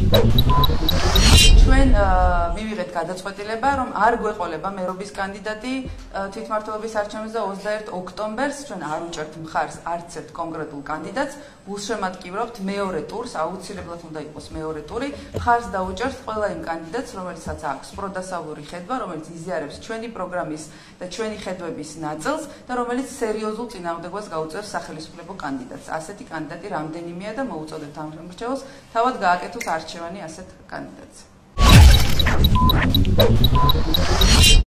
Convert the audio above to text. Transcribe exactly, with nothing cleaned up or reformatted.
ჩვენ მივიღეთ გადაწყვეტილება, რომ არ გვეყოლება მერობის კანდიდატი თვითმმართველობის არჩევნებზე ოცდაერთი ოქტომბერს. ჩვენ არ უჭერთ მხარს არც ერთ კონკრეტულ კანდიდატს. გულშემატკივრობთ მეორე ტურს, აუცილებლად უნდა იყოს მეორე ტური. მხარს დაუჭერთ ყველა იმ კანდიდატს, რომელიცაც აქვს პროდასავლური ხედვა, რომელიც იზიარებს ჩვენი პროგრამის და ჩვენი ხედვების ნაწილს და რომელიც სერიოზულ წინააღმდეგობას გაუწევს სახელმწიფო კანდიდატს. ასეთი კანდიდატი რამდენიმეა და მოუწოდებთ ამ შემრჩეველს თავად გააკეთოს არჩევანი ასეთ კანდიდატს.